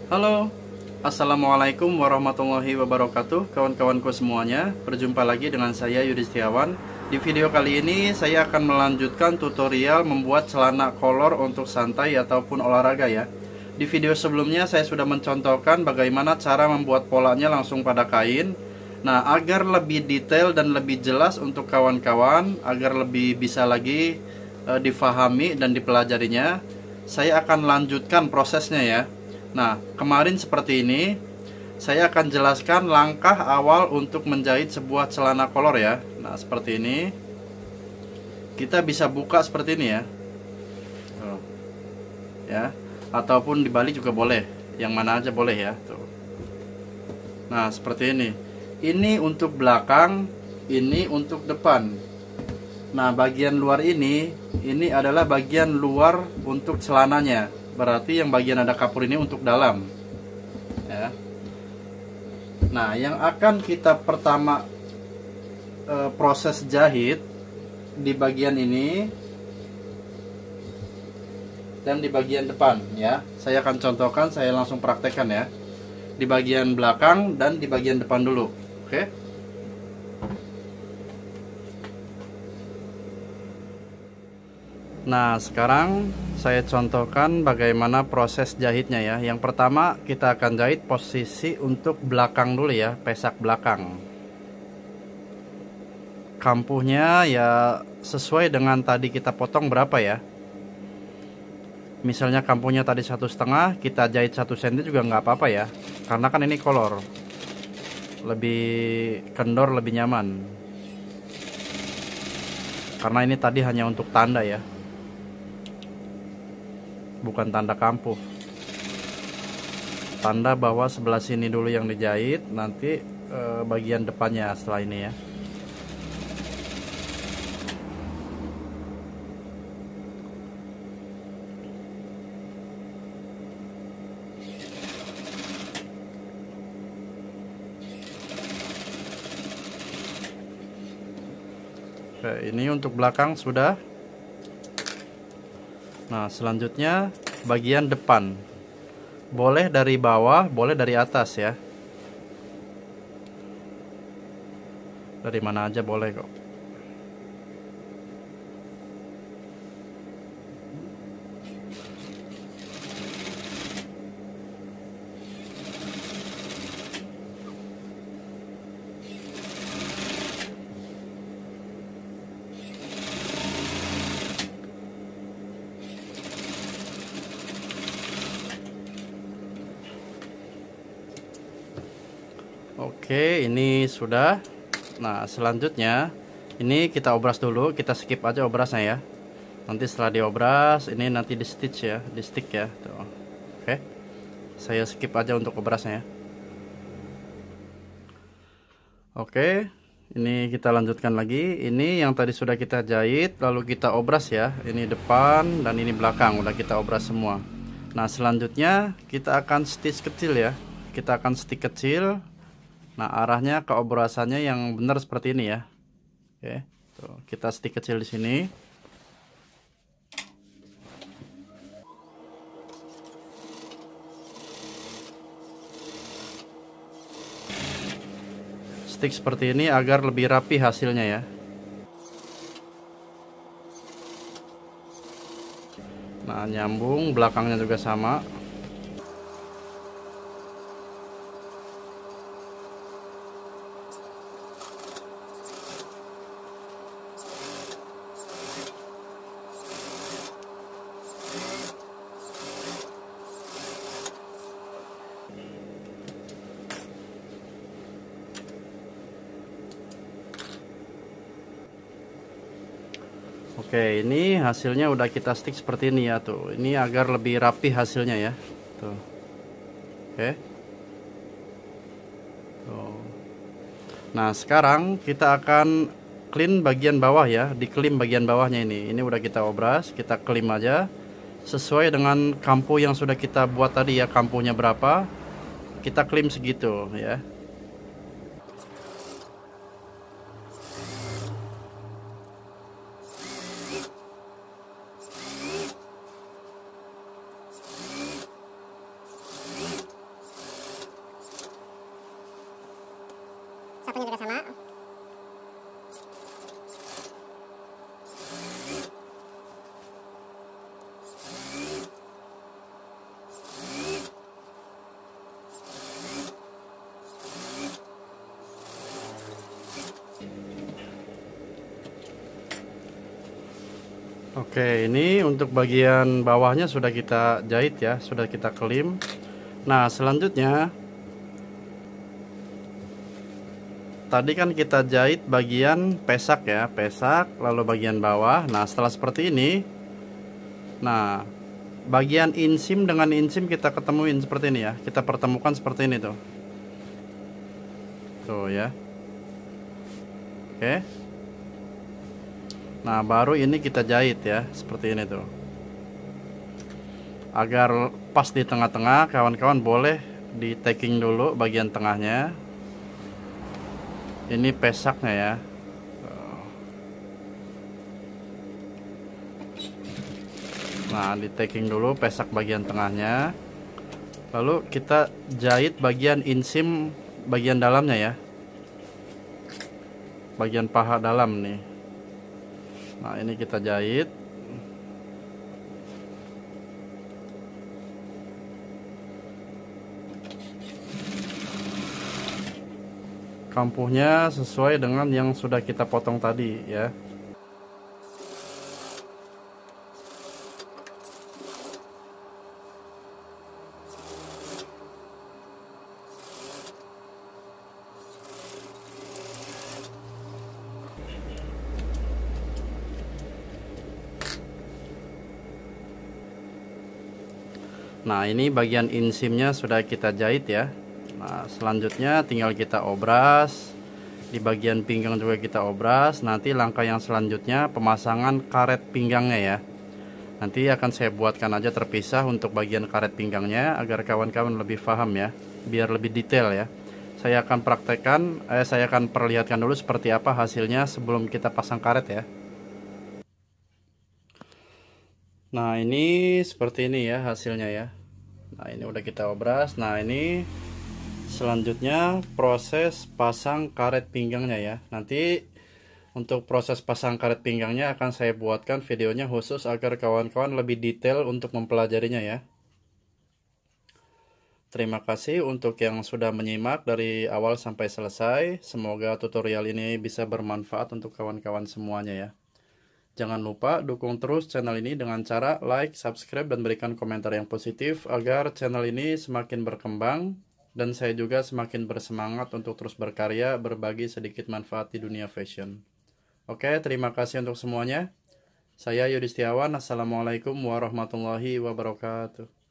Halo, Assalamualaikum warahmatullahi wabarakatuh. Kawan-kawanku semuanya, berjumpa lagi dengan saya Yudi Setiawan. Di video kali ini saya akan melanjutkan tutorial membuat celana kolor untuk santai ataupun olahraga ya. Di video sebelumnya saya sudah mencontohkan bagaimana cara membuat polanya langsung pada kain. Nah, agar lebih detail dan lebih jelas untuk kawan-kawan, agar lebih bisa lagi difahami dan dipelajarinya, saya akan lanjutkan prosesnya ya. Nah, kemarin seperti ini, saya akan jelaskan langkah awal untuk menjahit sebuah celana kolor ya. Nah, seperti ini. Kita bisa buka seperti ini ya. Tuh. Ya, ataupun dibalik juga boleh. Yang mana aja boleh ya, tuh. Nah, seperti ini. Ini untuk belakang, ini untuk depan. Nah, bagian luar ini adalah bagian luar untuk celananya. Berarti yang bagian ada kapur ini untuk dalam ya. Nah, yang akan kita pertama proses jahit di bagian ini dan di bagian depan ya. Saya akan contohkan, saya langsung praktekkan ya. Di bagian belakang dan di bagian depan dulu. Oke. Nah, sekarang saya contohkan bagaimana proses jahitnya ya. Yang pertama kita akan jahit posisi untuk belakang dulu ya, pesak belakang. Kampuhnya ya sesuai dengan tadi kita potong berapa ya. Misalnya kampuhnya tadi 1,5, kita jahit 1 cm juga nggak apa-apa ya. Karena kan ini kolor, lebih kendor, lebih nyaman. Karena ini tadi hanya untuk tanda ya, bukan tanda kampuh. Tanda bahwa sebelah sini dulu yang dijahit, nanti bagian depannya setelah ini ya. Oke, ini untuk belakang sudah. Nah, selanjutnya bagian depan. Boleh dari bawah, boleh dari atas ya. Dari mana aja boleh kok. Oke, ini sudah. Nah, selanjutnya ini kita obras dulu, kita skip aja obrasnya ya. Nanti setelah diobras, ini nanti di stitch ya, di stick ya. Tuh. Oke, saya skip aja untuk obrasnya ya. Oke, ini kita lanjutkan lagi. Ini yang tadi sudah kita jahit, lalu kita obras ya. Ini depan dan ini belakang, udah kita obras semua. Nah, selanjutnya kita akan stitch kecil ya. Kita akan stick kecil. Nah, arahnya ke obrasannya yang benar seperti ini ya. Oke, tuh, kita stick kecil di sini. Stick seperti ini agar lebih rapi hasilnya ya. Nah, nyambung, belakangnya juga sama. Oke, ini hasilnya udah kita stick seperti ini ya tuh. Ini agar lebih rapi hasilnya ya. Tuh. Oke. Tuh. Nah, sekarang kita akan clean bagian bawah ya, diklim bagian bawahnya ini. Ini udah kita obras, kita clean aja sesuai dengan kampuh yang sudah kita buat tadi ya. Kampuhnya berapa? Kita clean segitu ya. satunya juga sama. Oke, ini untuk bagian bawahnya sudah kita jahit ya, sudah kita kelim. Nah, selanjutnya tadi kan kita jahit bagian pesak ya, pesak lalu bagian bawah. Nah, setelah seperti ini, nah bagian insim dengan insim kita ketemuin seperti ini ya, kita pertemukan seperti ini tuh. Tuh ya. Oke. Nah, baru ini kita jahit ya, seperti ini tuh. Agar pas di tengah-tengah, kawan-kawan boleh di taking dulu bagian tengahnya. Ini pesaknya ya. Nah, di taking dulu pesak bagian tengahnya. Lalu kita jahit bagian insim bagian dalamnya ya. Bagian paha dalam nih. Nah, ini kita jahit. Kampuhnya sesuai dengan yang sudah kita potong tadi ya. Nah, ini bagian insimnya sudah kita jahit ya. Nah, selanjutnya tinggal kita obras. Di bagian pinggang juga kita obras. Nanti langkah yang selanjutnya pemasangan karet pinggangnya ya. Nanti akan saya buatkan aja terpisah untuk bagian karet pinggangnya agar kawan-kawan lebih paham ya, biar lebih detail ya. Saya akan praktekkan, saya akan perlihatkan dulu seperti apa hasilnya sebelum kita pasang karet ya. Nah, ini seperti ini ya hasilnya ya. Nah, ini udah kita obras. Nah, ini selanjutnya proses pasang karet pinggangnya ya. Nanti untuk proses pasang karet pinggangnya akan saya buatkan videonya khusus agar kawan-kawan lebih detail untuk mempelajarinya ya. Terima kasih untuk yang sudah menyimak dari awal sampai selesai. Semoga tutorial ini bisa bermanfaat untuk kawan-kawan semuanya ya. Jangan lupa dukung terus channel ini dengan cara like, subscribe, dan berikan komentar yang positif agar channel ini semakin berkembang dan saya juga semakin bersemangat untuk terus berkarya berbagi sedikit manfaat di dunia fashion. Oke, terima kasih untuk semuanya. Saya Yudi Setiawan. Assalamualaikum warahmatullahi wabarakatuh.